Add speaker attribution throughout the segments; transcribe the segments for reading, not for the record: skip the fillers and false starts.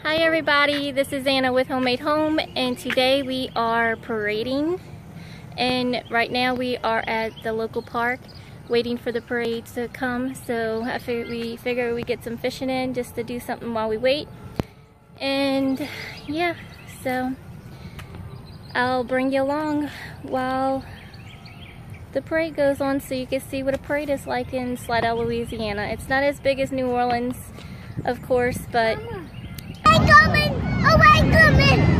Speaker 1: Hi everybody, this is Anna with Homemade Home, and today we are parading, and right now we are at the local park waiting for the parade to come. So we figure we get some fishing in just to do something while we wait. And yeah, so I'll bring you along while the parade goes on so you can see what a parade is like in Slidell, Louisiana. It's not as big as New Orleans, of course, but
Speaker 2: I'm coming! Oh, I'm coming!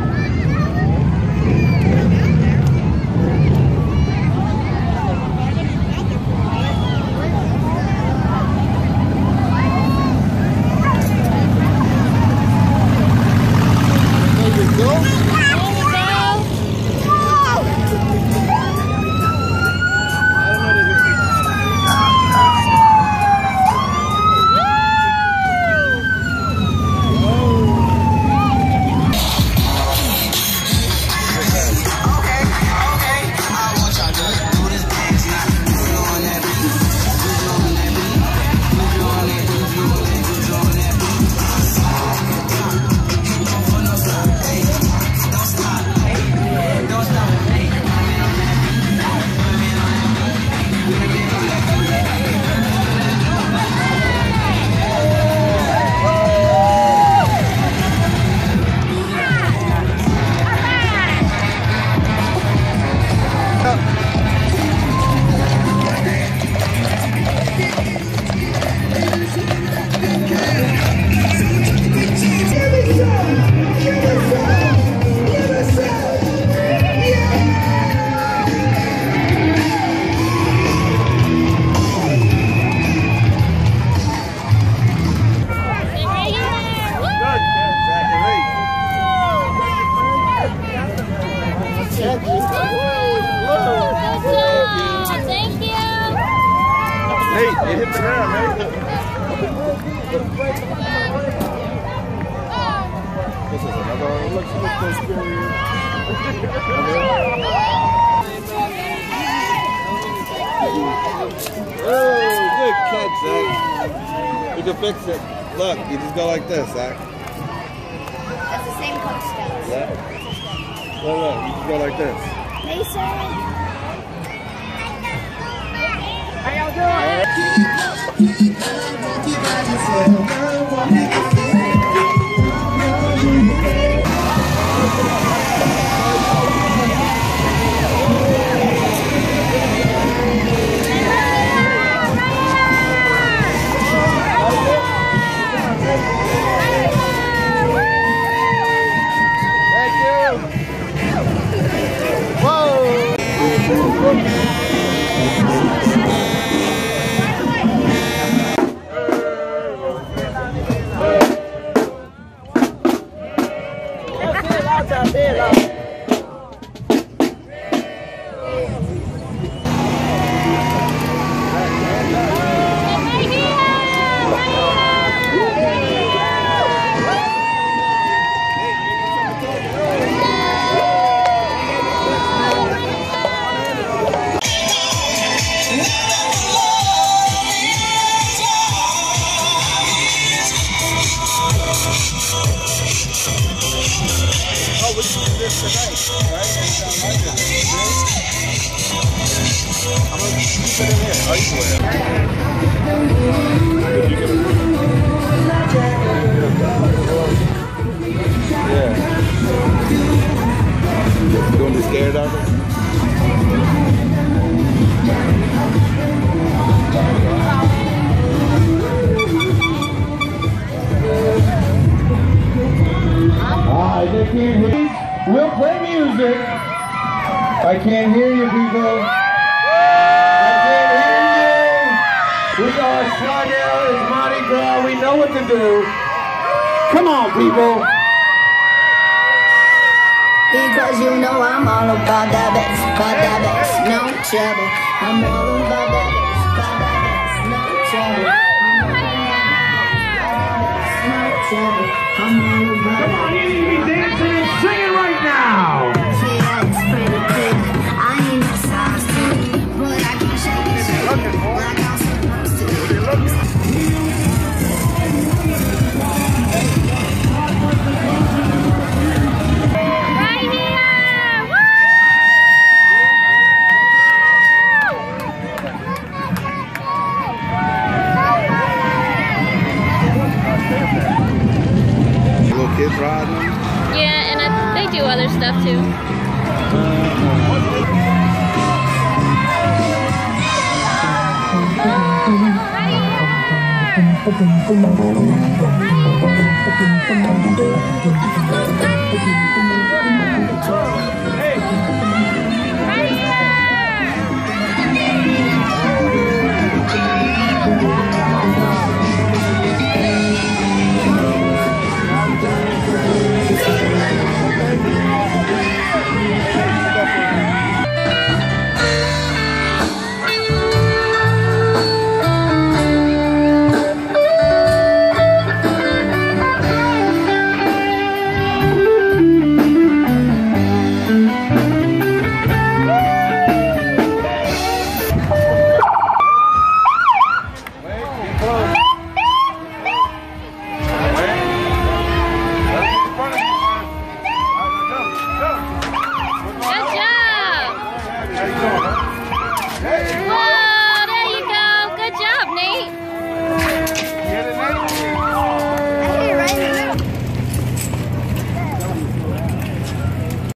Speaker 3: Hey, it hit the ground, right? This is another one. Look so scary. Oh, good catch, Zach. You can fix it. Look, you just go like this, Zach.
Speaker 2: That's the same coach does.
Speaker 3: Yeah. Look, you just go like this.
Speaker 2: Mason.
Speaker 4: How y'all doing?
Speaker 3: Don't be scared of it.
Speaker 4: I can't hear you. We'll play music. I can't hear you, people. I can't hear you. We are Slidell. It's Mardi Gras. We know what to do. Come on, people.
Speaker 2: Because you know I'm all about that bass, no trouble. I'm all about that bass, no trouble. I'm all about
Speaker 4: Come on, you need to be dancing and singing right now.
Speaker 2: Yeah, it's pretty big. I ain't no size 2, but I can shake it. Like I'm supposed to.
Speaker 3: kids riding them?
Speaker 1: Yeah, and they do other stuff too.
Speaker 2: Right here.